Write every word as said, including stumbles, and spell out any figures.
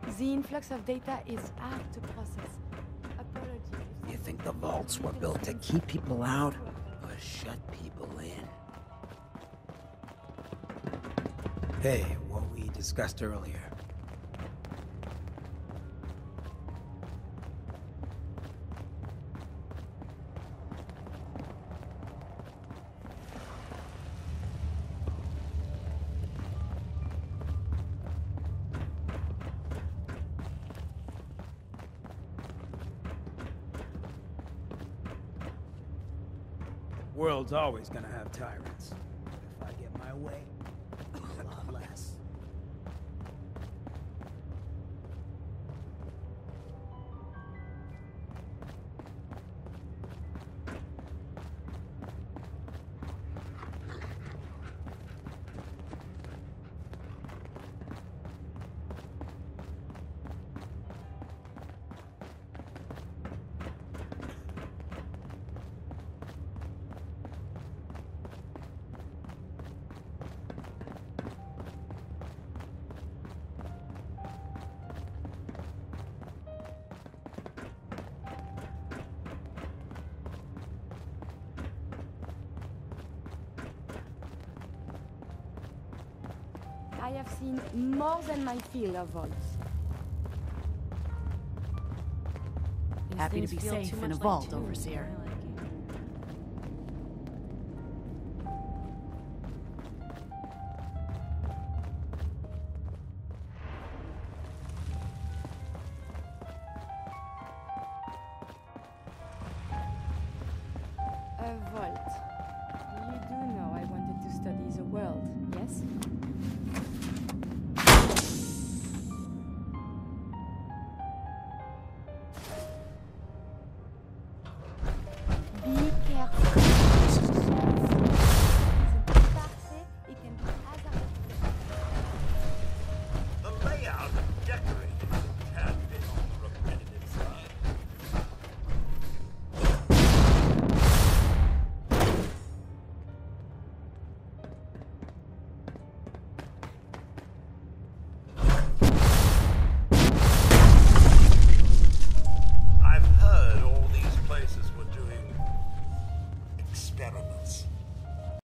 The influx of data is hard to process. Apologies. You think the vaults were built to keep people out or shut people in? Hey, what we discussed earlier. World's always gonna have tyrants. If I get my way, a lot less. I have seen more than my fill of vaults. Happy to be safe in a vault, Overseer.